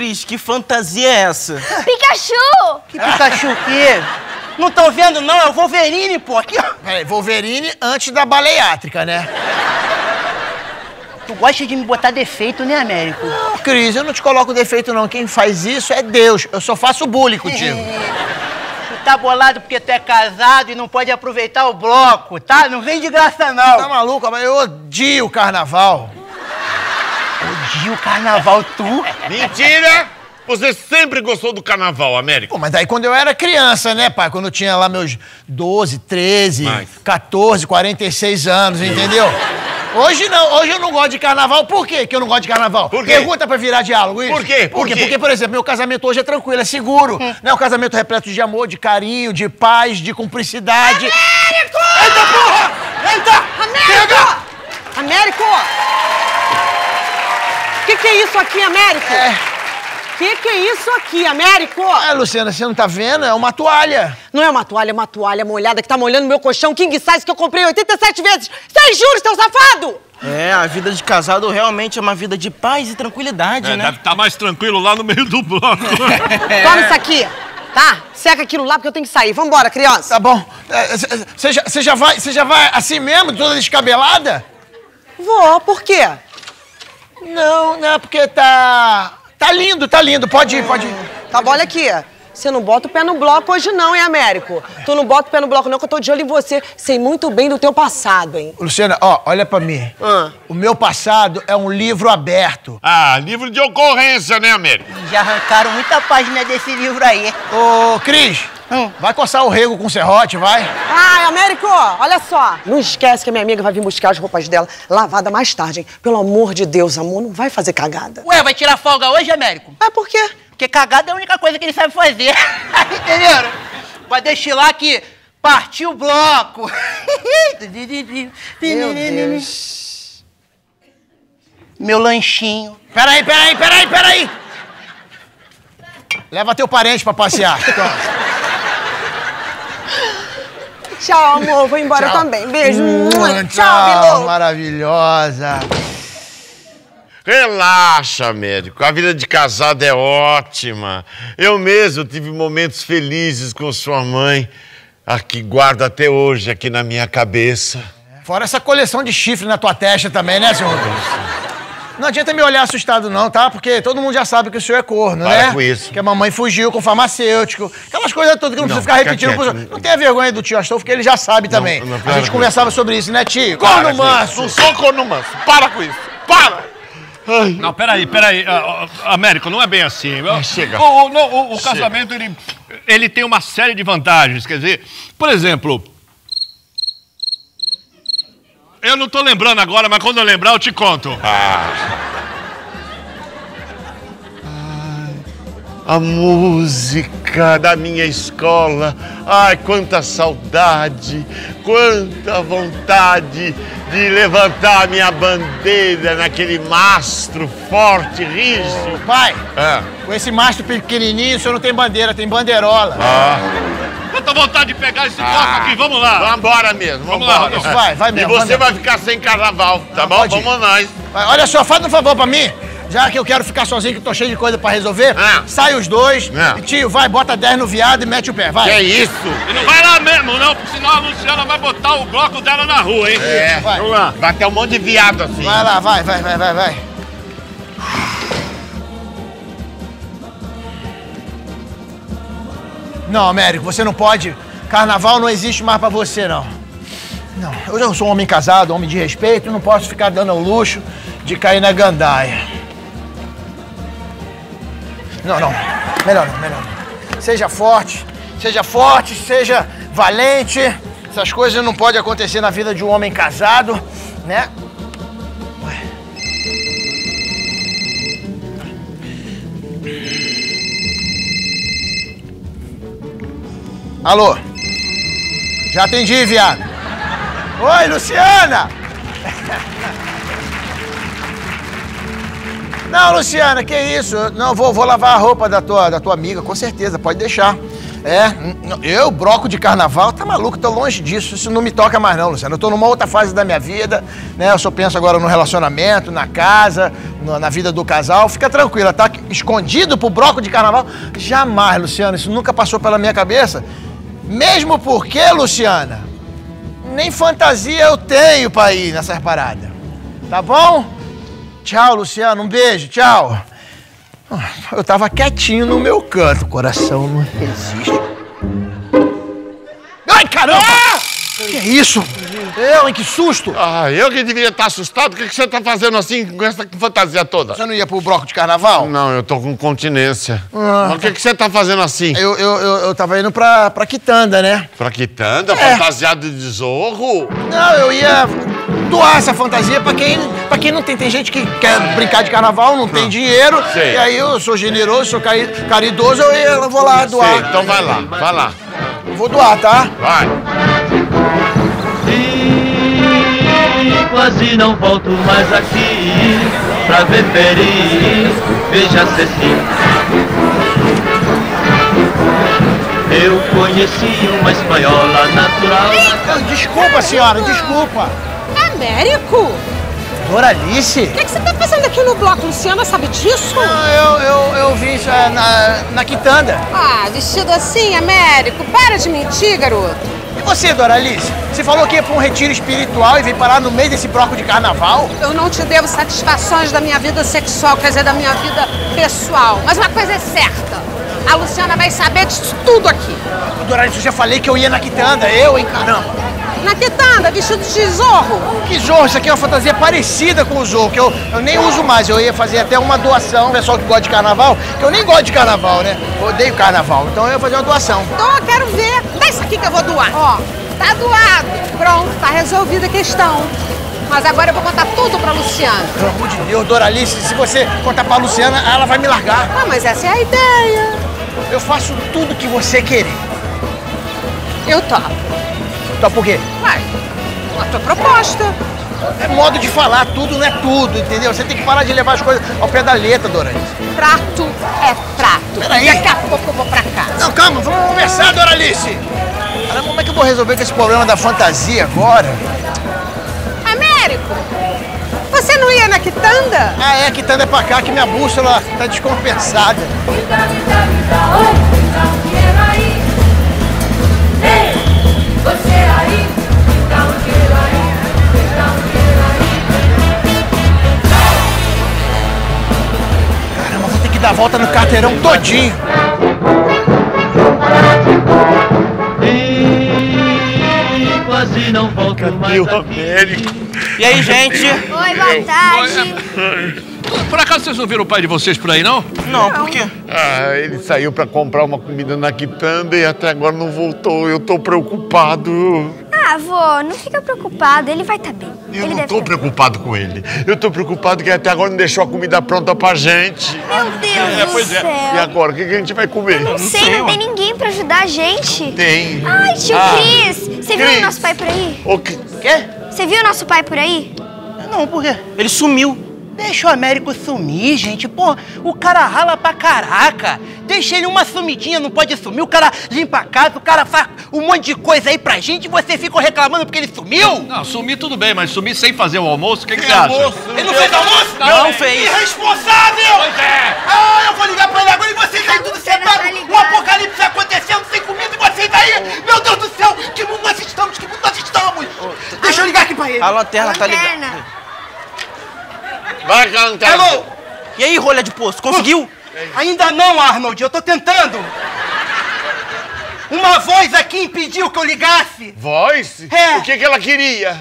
Cris, que fantasia é essa? Pikachu! Que Pikachu o quê? Não tão vendo, não? É o Wolverine, pô. Aqui, ó. Peraí, Wolverine antes da baleiátrica, né? Tu gosta de me botar defeito, né, Américo? Não, Cris, eu não te coloco defeito, não. Quem faz isso é Deus. Eu só faço bullying contigo. Tu tá bolado porque tu é casado e não pode aproveitar o bloco, tá? Não vem de graça, não. Tá maluco? Mas eu odio o carnaval. Odio o carnaval, tu? Mentira! Você sempre gostou do carnaval, Américo. Pô, mas daí quando eu era criança, né, pai? Quando eu tinha lá meus 12, 13, 14, 46 anos, entendeu? Hoje não, hoje eu não gosto de carnaval. Por quê que eu não gosto de carnaval? Por quê? Pergunta pra virar diálogo, isso. Por quê? Por quê? Porque, por exemplo, meu casamento hoje é tranquilo, é seguro. Né? Um casamento repleto de amor, de carinho, de paz, de cumplicidade. Américo! Eita, porra! Eita! Américo! Américo! Que é isso aqui, Américo? Que é isso aqui, Américo? Luciana, você não tá vendo? É uma toalha. Não é uma toalha molhada que tá molhando meu colchão king size que eu comprei 87 vezes. Sem juros, seu safado! É, a vida de casado realmente é uma vida de paz e tranquilidade, né? Deve estar mais tranquilo lá no meio do bloco. Toma isso aqui, tá? Seca aquilo lá porque eu tenho que sair. Vambora, criança. Tá bom. Você já vai assim mesmo, toda descabelada? Vou, por quê? Não, porque tá lindo, tá lindo. Pode ir. Tá bom, olha aqui. Você não bota o pé no bloco hoje não, hein, Américo? Tu não bota o pé no bloco não, que eu tô de olho em você. Sei muito bem do teu passado, hein? Luciana, ó, olha pra mim. O meu passado é um livro aberto. Ah, livro de ocorrência, né, Américo? Já arrancaram muita página desse livro aí. Ô, Cris, vai coçar o rego com serrote, vai? Ai, Américo, olha só. Não esquece que a minha amiga vai vir buscar as roupas dela lavada mais tarde, hein? Pelo amor de Deus, amor, não vai fazer cagada. Ué, vai tirar folga hoje, Américo? Ah, por quê? Porque cagada é a única coisa que ele sabe fazer. Entenderam? Vai deixar lá que partiu o bloco. Meu Deus. Meu lanchinho. Peraí. Leva teu parente pra passear. Tchau, amor. Vou embora também. Beijo. Tchau, Bilu. maravilhosa. Relaxa, Américo. A vida de casado é ótima. Eu mesmo tive momentos felizes com sua mãe, a que guardo até hoje aqui na minha cabeça. Fora essa coleção de chifre na tua testa também, né, senhor? Não adianta me olhar assustado não, tá? Porque todo mundo já sabe que o senhor é corno, né? Para com isso. Que a mamãe fugiu com o farmacêutico. Aquelas coisas todas que não precisa ficar repetindo. Não tenha vergonha do tio Astolfo, porque ele já sabe também. A gente conversava sobre isso, né, tio? Corno manso! Não sou corno manso. Para com isso. Para! Ai. Não, peraí. Américo, não é bem assim. Chega. O casamento, ele tem uma série de vantagens. Quer dizer, por exemplo... Eu não tô lembrando agora, mas quando eu lembrar eu te conto. A música da minha escola. Ai, quanta saudade, quanta vontade de levantar a minha bandeira naquele mastro forte, rígido. Pai, com esse mastro pequenininho, o senhor não tem bandeira, tem bandeirola. Quanta vontade de pegar esse copo aqui, vamos lá. Vambora mesmo, Vamos lá, vambora. Rodolfo. Vai E mesmo. você vai ficar sem carnaval, tá bom? pode ir. Vamos nós. Olha só, faz um favor pra mim. Já que eu quero ficar sozinho, que eu tô cheio de coisa pra resolver, sai os dois. E tio, vai, bota 10 no viado e mete o pé, vai. Que é isso? E não vai lá mesmo, não, porque senão a Luciana vai botar o bloco dela na rua, hein? Vai. Vamos lá. Vai ter um monte de viado assim. Vai lá, vai. Não, Américo, você não pode. Carnaval não existe mais pra você, não. Não, eu já sou um homem casado, homem de respeito, não posso ficar dando ao luxo de cair na gandaia. Não, melhor não. Seja forte, seja valente. Essas coisas não podem acontecer na vida de um homem casado, né? Alô? Já atendi, viado. Oi, Luciana! Não, Luciana, que isso? Não, vou lavar a roupa da tua amiga, com certeza, pode deixar. Eu, bloco de carnaval, tá maluco, tô longe disso. Isso não me toca mais não, Luciano. Eu tô numa outra fase da minha vida, né? Eu só penso agora no relacionamento, na casa, na vida do casal. Fica tranquila, tá? Escondido pro bloco de carnaval? Jamais, Luciano. Isso nunca passou pela minha cabeça. Mesmo porque, Luciana, nem fantasia eu tenho pra ir nessas paradas. Tá bom? Tchau, Luciano. Um beijo. Tchau. Eu tava quietinho no meu canto. O coração não resiste. Ai, caramba! Que é isso? Hein? Que susto! Eu que devia estar assustado. O que você tá fazendo assim com essa fantasia toda? Você não ia pro bloco de carnaval? Não, eu tô com continência. Mas o que você tá fazendo assim? Eu tava indo pra quitanda, né? Pra quitanda? Fantasiado de zorro? Não, eu ia doar essa fantasia pra quem não tem. Tem gente que quer brincar de carnaval, não tem dinheiro. Sei. E aí eu sou generoso, sou caridoso, eu vou lá doar. Sei, então vai lá, vai lá. Eu vou doar, tá? Vai. E quase não volto mais aqui pra ver Peri, veja Ceci. Eu conheci uma espanhola natural. Desculpa, senhora, desculpa. Américo? Doralice? O que você tá fazendo aqui no bloco? Luciana sabe disso? Não, eu vi isso na quitanda. Ah, vestido assim, Américo? Para de mentir, garoto. E você, Doralice? Você falou que ia pra um retiro espiritual e veio parar no meio desse bloco de carnaval? Eu não te devo satisfações da minha vida sexual, quer dizer, da minha vida pessoal. Mas uma coisa é certa. A Luciana vai saber disso tudo aqui. Doralice, eu já falei que eu ia na quitanda. Hein, caramba. Na quitanda, vestido de zorro. Que zorro? Isso aqui é uma fantasia parecida com o zorro, que eu nem uso mais. Eu ia fazer até uma doação, o pessoal que gosta de carnaval, que eu nem gosto de carnaval, né? Eu odeio carnaval, então eu ia fazer uma doação. Então eu quero ver. Dá isso aqui que eu vou doar. Ó, tá doado. Pronto, tá resolvida a questão. Mas agora eu vou contar tudo pra Luciana. Pelo amor de Deus, Doralice, se você contar pra Luciana, ela vai me largar. Ah, mas essa é a ideia. Eu faço tudo que você querer. Eu topo. Topa por quê? Vai, a tua proposta. É modo de falar, tudo não é tudo, entendeu? Você tem que parar de levar as coisas ao pé da letra, Doralice. Trato é trato. Peraí. Daqui a pouco eu vou pra casa. Não, calma, vamos conversar, Doralice. Cara, como é que eu vou resolver com esse problema da fantasia agora? Américo, você não ia na quitanda? Ah, é, a quitanda é pra cá, que minha bússola tá descompensada. Você aí, dá um dinheiro aí, dá um dinheiro aí. Caramba, vou ter que dar a volta no carteirão todinho. E quase não volto mais aqui. E aí, gente? Oi, boa tarde. Por acaso vocês não viram o pai de vocês por aí, não? Não, por quê? Ele saiu pra comprar uma comida na quitanda e até agora não voltou. Eu tô preocupado. Ah, vô, não fica preocupado, ele vai estar bem. Eu não tô preocupado com ele. Eu tô preocupado que até agora não deixou a comida pronta pra gente. Meu Deus do céu. E agora, o que a gente vai comer? Não sei, não tem ninguém pra ajudar a gente. Tem. Ai, tio Cris, você viu o nosso pai por aí? O quê? Você viu o nosso pai por aí? Não, por quê? Ele sumiu. Deixa o Américo sumir, gente. Pô, o cara rala pra caraca. Deixa ele uma sumidinha, não pode sumir. O cara limpa a casa, o cara faz um monte de coisa aí pra gente e você fica reclamando porque ele sumiu? Não, sumir tudo bem, mas sumir sem fazer o almoço, o que você acha? Ele não fez almoço? Não fez. Irresponsável! Pois é. Ah, eu vou ligar pra ele agora e vocês aí tudo sentado. Um apocalipse acontecendo sem comida e vocês aí. Meu Deus do céu, que mundo nós estamos, que mundo nós estamos. Deixa eu ligar aqui pra ele. A lanterna tá ligada. Vai, cantar. Alô? E aí, rolha de poço, conseguiu? Ainda não, Arnold, eu tô tentando. Uma voz aqui impediu que eu ligasse. Voz? É. O que ela queria?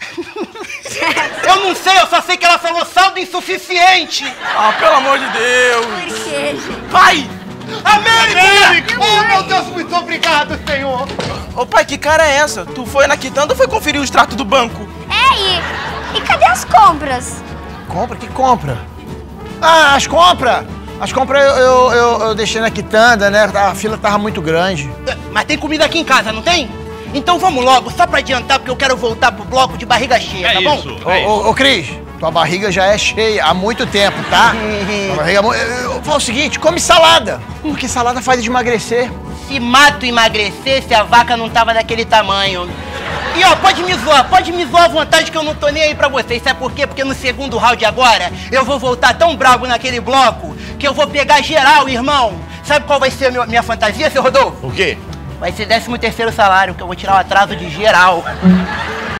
Eu não sei, eu só sei que ela falou saldo insuficiente. Ah, pelo amor de Deus. Por quê, gente? Pai! América! Oh, meu Deus, muito obrigado, Senhor. Ô, pai, que cara é essa? Tu foi na quitanda ou foi conferir o extrato do banco? E cadê as compras? Compra? Que compra? Ah, as compras! As compras eu deixei na quitanda, né? A fila tava muito grande. Mas tem comida aqui em casa, não tem? Então vamos logo, só pra adiantar, porque eu quero voltar pro bloco de barriga cheia, tá bom? Ô, Cris, tua barriga já é cheia há muito tempo, tá? Tua barriga... Fala o seguinte, come salada, porque salada faz emagrecer. Se mato emagrecesse, a vaca não tava daquele tamanho. E ó, pode me zoar à vontade que eu não tô nem aí pra vocês. Sabe por quê? Porque no segundo round agora, eu vou voltar tão bravo naquele bloco que eu vou pegar geral, irmão. Sabe qual vai ser a minha fantasia, seu Rodolfo? O quê? Vai ser 13º salário, que eu vou tirar o atraso de geral.